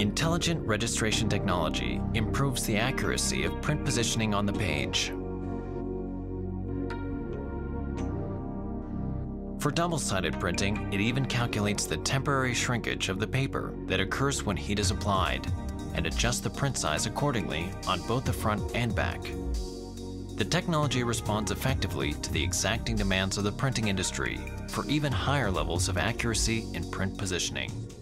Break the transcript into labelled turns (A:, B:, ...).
A: Intelligent registration technology improves the accuracy of print positioning on the page. For double-sided printing, it even calculates the temporary shrinkage of the paper that occurs when heat is applied and adjusts the print size accordingly on both the front and back. The technology responds effectively to the exacting demands of the printing industry for even higher levels of accuracy in print positioning.